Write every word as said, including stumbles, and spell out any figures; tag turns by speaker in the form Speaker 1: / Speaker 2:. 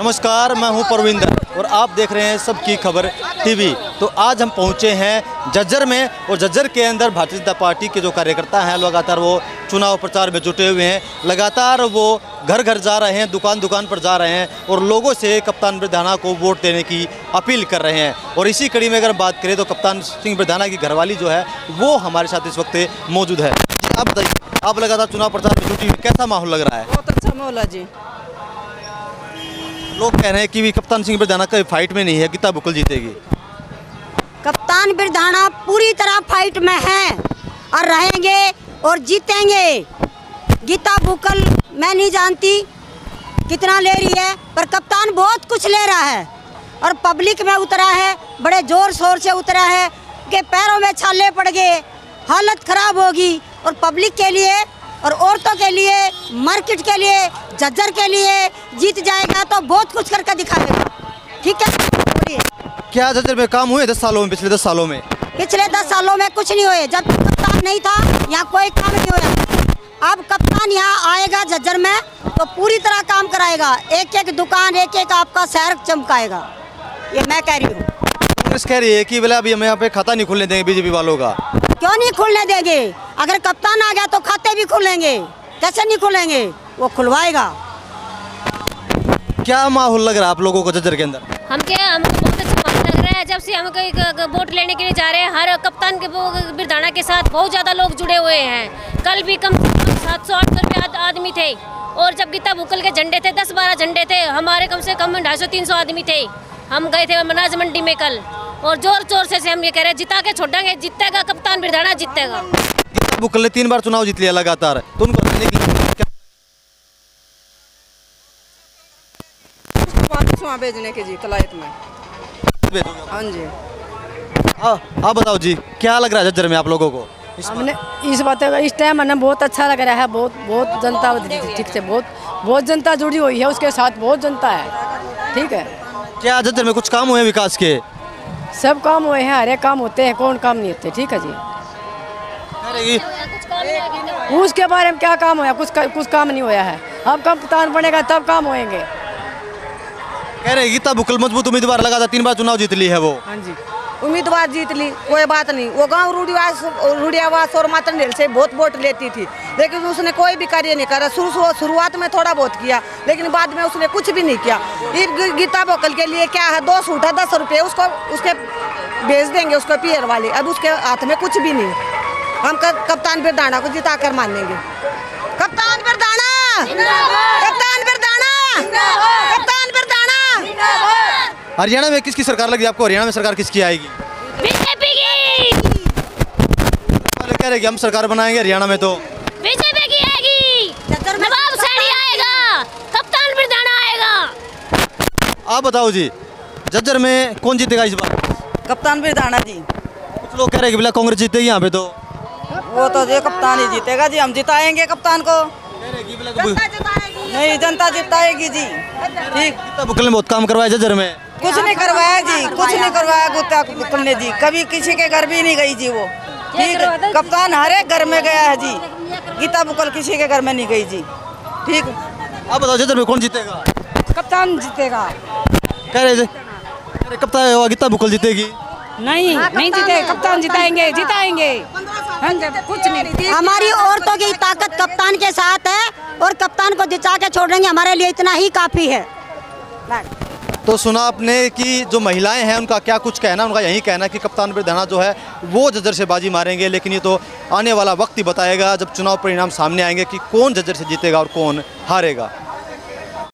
Speaker 1: नमस्कार, मैं हूं परविंदर और आप देख रहे हैं सबकी खबर टीवी। तो आज हम पहुंचे हैं झज्जर में और झज्जर के अंदर भारतीय जनता पार्टी के जो कार्यकर्ता हैं लगातार वो चुनाव प्रचार में जुटे हुए हैं। लगातार वो घर घर जा रहे हैं, दुकान दुकान पर जा रहे हैं और लोगों से कप्तान बिरधाना को वोट देने की अपील कर रहे हैं। और इसी कड़ी में अगर बात करें तो कप्तान सिंह बिरधाना की घरवाली जो है वो हमारे साथ इस वक्त मौजूद है। आप बताइए, आप लगातार चुनाव प्रचार में जुटी, कैसा माहौल लग रहा है?
Speaker 2: बहुत अच्छा माहौल है जी।
Speaker 1: लोग कह रहे हैं कि कप्तान सिंह बिरधाना कभी फाइट में नहीं है, गीता बुक्कल जीतेगी।
Speaker 3: कप्तान बिरधाना पूरी तरह फाइट में हैं और रहेंगे और जीतेंगे। गीता बुक्कल मैं नहीं जानती कितना ले रही है, पर कप्तान बहुत कुछ ले रहा है और पब्लिक में उतरा है, बड़े जोर शोर से उतरा है कि पैरों में छाले पड़ गए, हालत खराब होगी। और पब्लिक के लिए और औरतों के लिए, मार्केट के लिए, झज्जर के लिए जीत जाएगा तो बहुत कुछ करके दिखाएगा। ठीक है,
Speaker 1: क्या झज्जर में काम हुए दस सालों में? पिछले दस सालों में
Speaker 3: पिछले दस सालों में कुछ नहीं हुए। जब कप्तान नहीं था यहाँ कोई काम नहीं हुआ। अब कप्तान यहाँ आएगा झज्जर में तो पूरी तरह काम कराएगा, एक एक दुकान, एक एक आपका शहर चमकाएगा। ये मैं कह रही हूँ।
Speaker 1: कांग्रेस कह रही है कि बोले अभी हमें यहाँ पे खाता नहीं खुलने देंगे बीजेपी वालों का।
Speaker 3: क्यों नहीं खुलने देंगे? अगर कप्तान आ गया तो खाते भी खुलेंगे। कैसे नहीं खुलेंगे? वो खुलवाएगा।
Speaker 1: क्या माहौल लग रहा है आप लोगों को झज्जर के अंदर? हम
Speaker 4: क्या हमको बहुत अच्छा माहौल लग रहा है। जब से हम कोई वोट लेने के लिए जा रहे हैं, हर कप्तान के बिरधाना के साथ बहुत ज़्यादा लोग जुड़े हुए हैं। कल भी कम से कम सात सौ आठ सौ रुपये आदमी थे और जब गीता बुक्कल के झंडे थे, दस बारह झंडे थे, हमारे कम से कम ढाई सौ तीन सौ आदमी थे। हम गए थे मनाज मंडी में कल और जोर जोर से, से हम ये कह रहे हैं जिता के छोड़ेंगे, जीतेगा कप्तान बिरधाना, जीतेगा।
Speaker 1: गीता बुक्कल ने तीन बार चुनाव जीत लिया लगातार, तो उनको रहने के लिए
Speaker 2: वहाँ भेजने के जी कलायत में। हाँ जी।
Speaker 1: आप बताओ जी, क्या लग रहा है झज्जर में आप लोगों को?
Speaker 2: हमने इस बात का इस टाइम हमें बहुत अच्छा लग रहा है। बहुत बहुत जनता ठीक से बहुत बहुत जनता जुड़ी हुई है, उसके साथ बहुत जनता है। ठीक है।
Speaker 1: क्या झज्जर में कुछ काम हुए विकास के?
Speaker 2: सब काम हुए हैं, हरे काम होते हैं, कौन काम नहीं होते। ठीक है जी। उसके बारे में क्या काम हुआ? कुछ कुछ काम नहीं हुआ है। अब कप्तान बनेगा तब काम होएंगे।
Speaker 1: कह रहे गीता बुक्कल मजबूत उम्मीदवार लगातार तीन बार चुनाव जीत ली है वो।
Speaker 2: हाँ जी, उम्मीदवार जीत ली, कोई बात नहीं। वो गांव रूढ़िवास रूढ़ियावास और मातंडेल से बहुत वोट लेती थी, लेकिन उसने कोई भी कार्य नहीं करा। शुरू शुरुआत में थोड़ा बहुत किया, लेकिन बाद में उसने कुछ भी नहीं किया। गीता बुक्कल के लिए क्या है, दो सूट है, दस रुपये उसको उसके भेज देंगे उसको पियर वाले। अब उसके हाथ में कुछ भी नहीं। हम कप्तान बिरधाना को जिता कर मानेंगे। कप्तान बिरधाना, कप्तान बिरधाना, कप्तान बिरधाना।
Speaker 1: हरियाणा में किसकी सरकार लगी आपको? हरियाणा में सरकार किसकी आएगी?
Speaker 4: बीजेपी की।
Speaker 1: वाले कह रहे कि हम सरकार बनाएंगे हरियाणा में तो
Speaker 4: बीजेपी की आएगी, नवाब सैनी आएगा, कप्तान बिरधाना आएगा।
Speaker 1: आप बताओ जी, झज्जर में कौन जीतेगा इस बार?
Speaker 2: कप्तान बिरधाना जी।
Speaker 1: कुछ लोग कह रहे हैं कि बिला कांग्रेस जीतेगी यहाँ पे, तो
Speaker 2: वो तो ये कप्तान ही जीतेगा जी। हम जिताएंगे कप्तान को। नहीं, जनता जिताएगी जी। ठीक।
Speaker 1: गीता बुक्कल ने बहुत काम करवाया झज्जर में।
Speaker 2: कुछ नहीं करवाया जी, कुछ नहीं करवाया गीता बुक्कल ने जी। कभी किसी के घर भी नहीं गई जी वो। ठीक, कप्तान हर एक घर में गया है जी। गीता बुक्कल किसी के घर में नहीं गई जी। ठीक।
Speaker 1: आप बताओ झज्जर में कौन जीतेगा?
Speaker 2: कप्तान जीतेगा।
Speaker 1: कह रहे कप्तान गीता बुक्कल जीतेगी।
Speaker 2: नहीं, नहीं जीते, कप्तान जिताएंगे, जिताएंगे। कुछ नहीं।
Speaker 3: हमारी औरतों की ताकत कप्तान के साथ है और कप्तान को जिता के छोड़ेंगे, हमारे लिए इतना ही काफी है।
Speaker 1: तो सुना आपने कि जो महिलाएं हैं उनका क्या कुछ कहना, उनका यही कहना कि कप्तान बिरधाना जो है वो झज्जर से बाजी मारेंगे। लेकिन ये तो आने वाला वक्त ही बताएगा, जब चुनाव परिणाम सामने आएंगे कि कौन झज्जर से जीतेगा और कौन हारेगा।